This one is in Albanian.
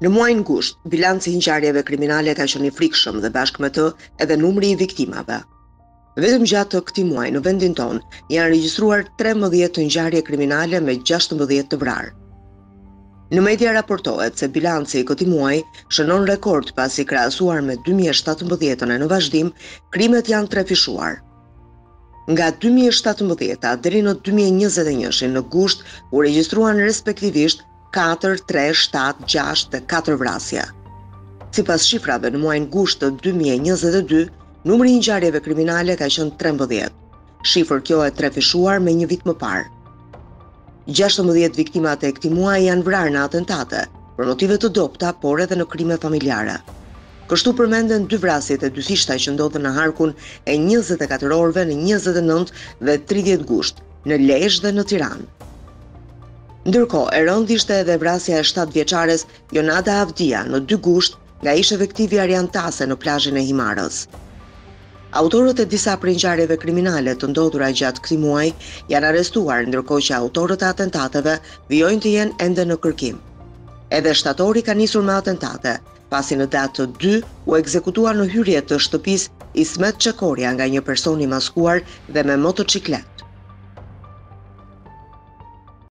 Në muajin gusht, bilanci i ngjarjeve kriminale ka qenë i frikshëm dhe bashkë me të edhe numri i viktimave. Vetëm gjatë këtij muaji në vendin tonë janë regjistruar 13 ngjarje kriminale me 16 të vrarë. Në media raportohet se bilanci i këtij muaji shënon rekord pasi krahasuar me 2017-ën e në vazhdim, krimet janë trefishuar. Nga 2017 deri në 2021 në gusht u regjistruan respektivisht 4, 3, 7, 6 dhe 4 vrasje. Sipas shifrave në muajin gusht të 2022, numri i ngjarjeve kriminale ka qenë 13. Shifër kjo e trefishuar me një vit më parë. 16 viktimat e këtij muaji janë vrarë në atentate, për motive të dobta, por edhe në krime familjare. Kështu përmenden 2 vrasjet e dyshista që ndodhen në harkun e 24 orëve në 29 dhe 30 gusht, në Lezhë dhe në Tiranë. Ndërkohë, e rëndë ishte edhe vrasja e 7 vjeçares Jonada Avdia në 2 gusht nga ish efektivi Arjan Tase në plazhin e Himarës. Autorët e disa prej ngjarjeve kriminale të ndodhura gjatë këtij muaji janë arrestuar, ndërkohë që autorët e atentateve vijojnë të jenë ende në kërkim. Edhe shtatori ka nisur me atentate, pasi në datë të 2 u ekzekutua në hyrje të shtëpisë Ismet Çekorja nga një person i maskuar dhe me motociklet.